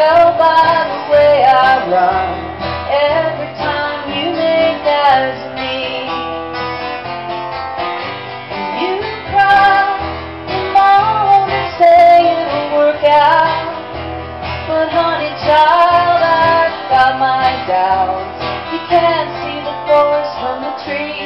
tell by the way I run. Every time you make eyes at me, you cry, come on and say it'll work out. But honey child, I've got my doubts. You can't see the forest from the tree.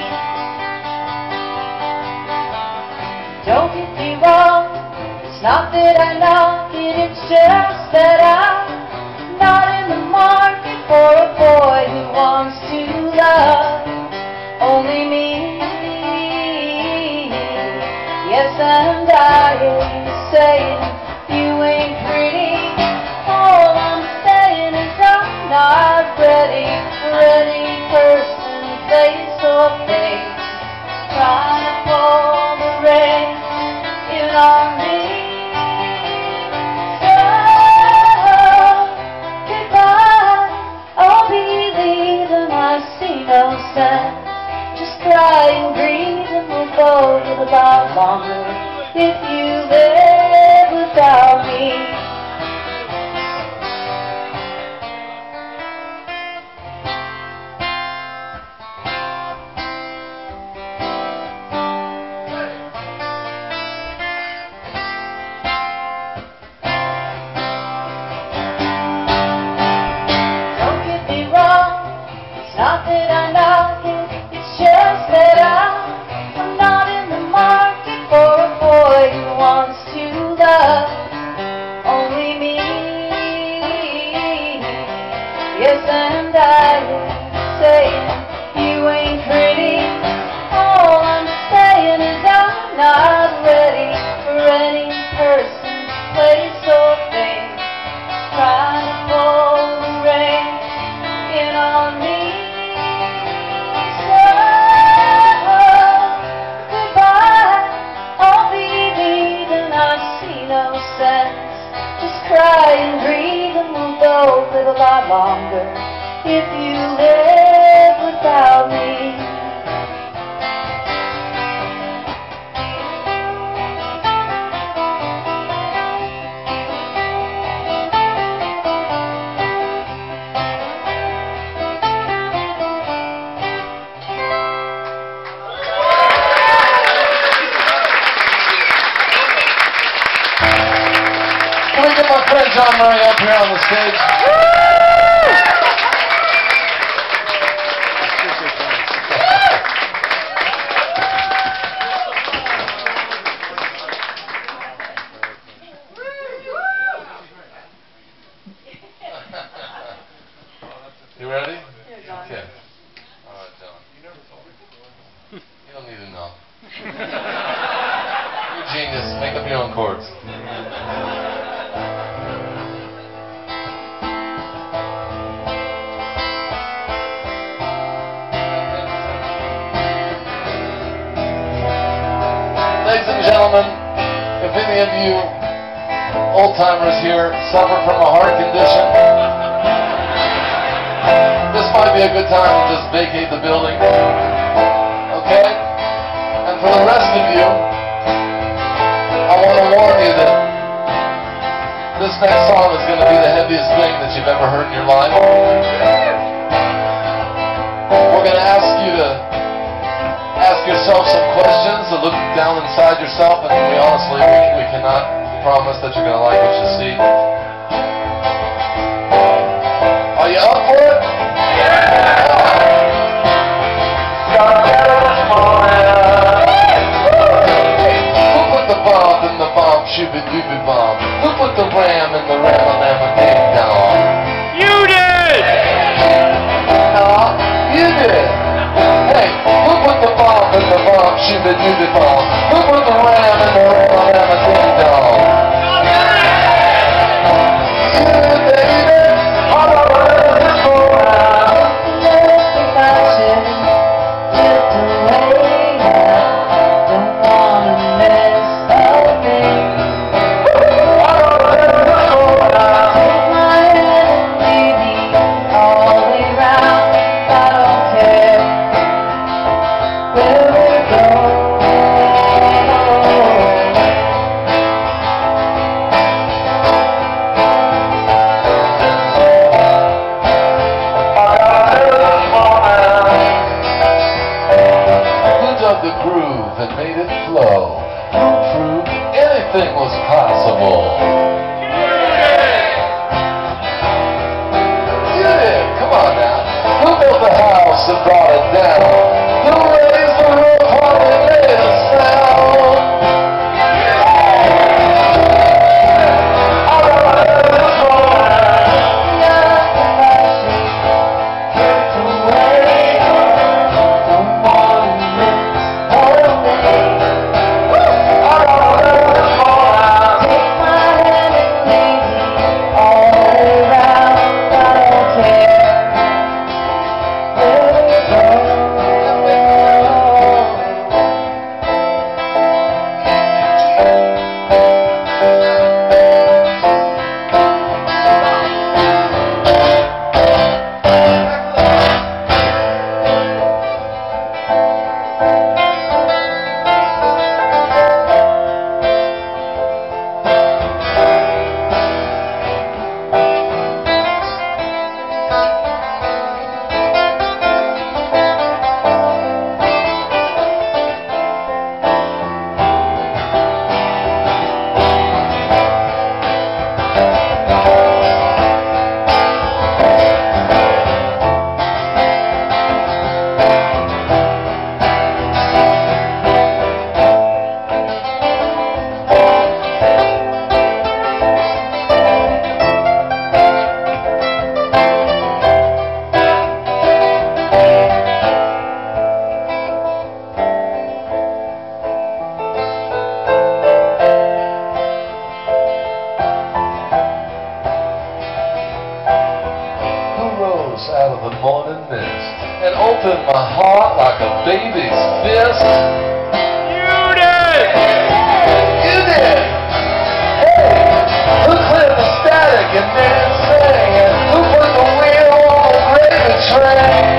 Don't get me wrong, it's not that I'm knocking, it's just that I'm not in the market for a boy who wants to love only me. Yes, and I ain't saying you ain't pretty. All I'm saying is I'm not ready for any person, place, or place trying to pull the rain in on me. So goodbye, I'll be leaving, I see no sense. Just cry and breathe and we'll go a little while longer if you live without me. Not that I'm knocking, it's just that I'm not in the market for a boy who wants to love only me. Yes, and I ain't saying you ain't pretty. All I'm saying is I'm not ready for any person, place, or thing trying to pull the rain in on me. Just cry and breathe and we'll go a little lot longer if you live without me. Can we get my friend John Murray up here on the stage? You ready? Okay. All right, John. You don't need to know. You're a genius. Make up your own chords. Ladies and gentlemen, if any of you old-timers here suffer from a heart condition, this might be a good time to just vacate the building. Okay? And for the rest of you, I want to warn you that this next song is going to be the heaviest thing that you've ever heard in your life. We're going to ask you to ask yourself some questions, to look down inside yourself, and we honestly, we cannot promise that you're going to like what you see. Are you up for it? Yeah! Who put the bomb in the bomb, shooby-dooby bomb? Who put the ram in the ram-a-lam-a ding-dong? You did! You did! Hey, who put the bomb in the bomb, shooby-dooby bomb? Who put the ram in the ram-a-lam-a ding-dong? Where we go. smooth and made it flow. Who proved anything was possible? You did. Come on now. Who built the house and brought it down? Who raised the roof while they made a sound? Out of the morning mist and opened my heart like a baby's fist. You did! You did! Hey! Who cleared the static and made it sing? And who put the wheel on the gravy train?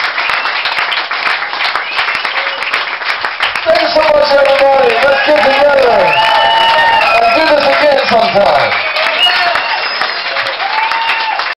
Thanks so much, everybody. Let's give the